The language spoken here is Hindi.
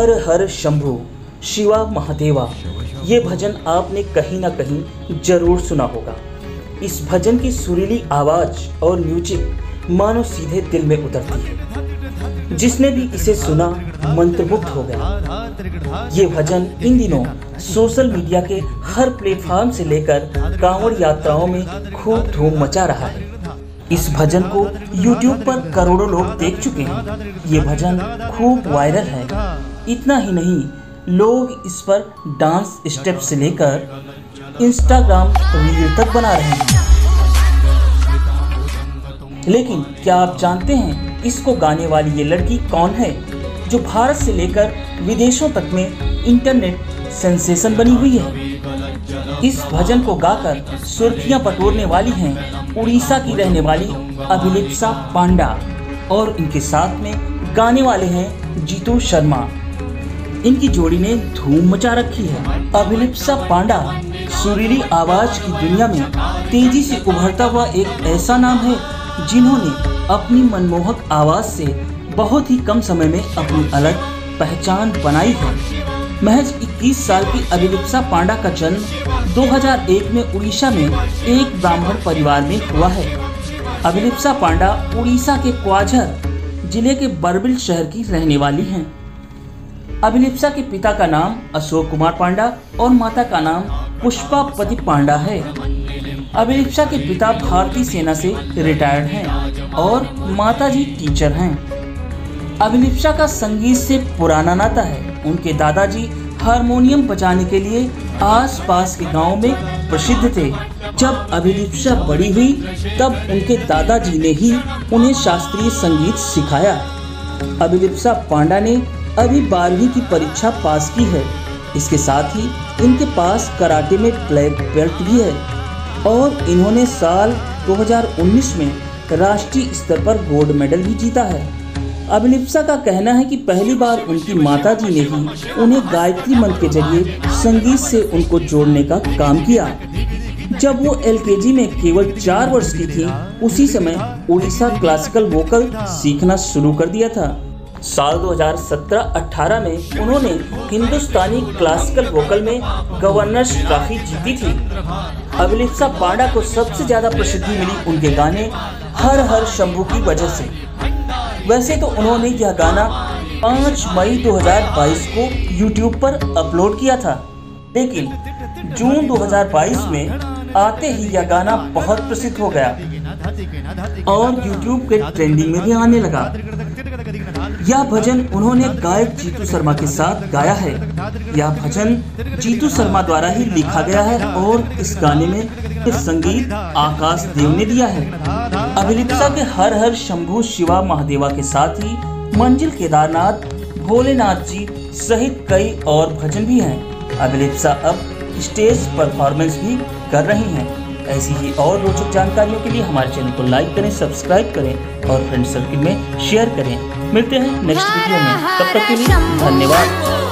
हर हर शंभु शिवा महादेवा, ये भजन आपने कहीं ना कहीं जरूर सुना होगा। इस भजन की सुरीली आवाज और म्यूजिक मानो सीधे दिल में उतरती है। जिसने भी इसे सुना मंत्रमुग्ध हो गया। ये भजन इन दिनों सोशल मीडिया के हर प्लेटफॉर्म से लेकर कांवड़ यात्राओं में खूब धूम मचा रहा है। इस भजन को YouTube पर करोड़ों लोग देख चुके हैं। ये भजन खूब वायरल है। इतना ही नहीं, लोग इस पर डांस स्टेप से लेकर इंस्टाग्राम रील तक बना रहे हैं। लेकिन क्या आप जानते हैं इसको गाने वाली ये लड़की कौन है, जो भारत से लेकर विदेशों तक में इंटरनेट सेंसेशन बनी हुई है। इस भजन को गाकर सुर्खियां बटोरने वाली हैं उड़ीसा की रहने वाली अभिलिप्सा पांडा, और इनके साथ में गाने वाले हैं जीतू शर्मा। इनकी जोड़ी ने धूम मचा रखी है। अभिलिप्सा पांडा सुरीली आवाज की दुनिया में तेजी से उभरता हुआ एक ऐसा नाम है, जिन्होंने अपनी मनमोहक आवाज से बहुत ही कम समय में अपनी अलग पहचान बनाई है। महज 21 साल की अभिलिप्सा पांडा का जन्म 2001 में उड़ीसा में एक ब्राह्मण परिवार में हुआ है। अभिलिप्सा पांडा उड़ीसा के क्वाझर जिले के बरबिल शहर की रहने वाली हैं। अभिलिप्सा के पिता का नाम अशोक कुमार पांडा और माता का नाम पुष्पापति पांडा है। अभिलिप्सा के पिता भारतीय सेना से रिटायर्ड हैं और माताजी टीचर हैं। अभिलिप्सा का संगीत से पुराना नाता है। उनके दादाजी हारमोनियम बजाने के लिए आसपास के गांव में प्रसिद्ध थे। जब अभिलिप्सा बड़ी हुई तब उनके दादाजी ने ही उन्हें शास्त्रीय संगीत सिखाया। अभिलिप्सा पांडा ने अभी 12वीं की परीक्षा पास की है। इसके साथ ही इनके पास कराटे में ब्लैक बेल्ट भी है और इन्होंने साल 2019 में राष्ट्रीय स्तर पर गोल्ड मेडल भी जीता है। अभिलिप्सा का कहना है कि पहली बार उनकी माताजी ने ही उन्हें गायत्री मंत्र के जरिए संगीत से उनको जोड़ने का काम किया। जब वो LKG में केवल 4 वर्ष की थी, उसी समय उड़ीसा क्लासिकल वोकल सीखना शुरू कर दिया था। साल 2017-18 में उन्होंने हिंदुस्तानी क्लासिकल वोकल में गवर्नर्स ट्रॉफी जीती थी। अभिलिप्सा पांडा को सबसे ज्यादा प्रसिद्धि मिली उनके गाने हर हर शंभु की वजह से। वैसे तो उन्होंने यह गाना 5 मई 2022 को YouTube पर अपलोड किया था, लेकिन जून 2022 में आते ही यह गाना बहुत प्रसिद्ध हो गया और YouTube के ट्रेंडिंग में भी आने लगा। यह भजन उन्होंने गायक जीतू शर्मा के साथ गाया है। यह भजन जीतू शर्मा द्वारा ही लिखा गया है और इस गाने में संगीत आकाश देव ने दिया है। अभिलिप्सा के हर हर शंभु शिवा महादेवा के साथ ही मंजिल केदारनाथ, भोलेनाथ जी सहित कई और भजन भी हैं। अभिलिप्सा अब स्टेज परफॉर्मेंस भी कर रही हैं। ऐसी ही और रोचक जानकारियों के लिए हमारे चैनल को लाइक करें, सब्सक्राइब करें और फ्रेंड सर्किल में शेयर करें। मिलते हैं नेक्स्ट वीडियो में, तब तक के लिए धन्यवाद।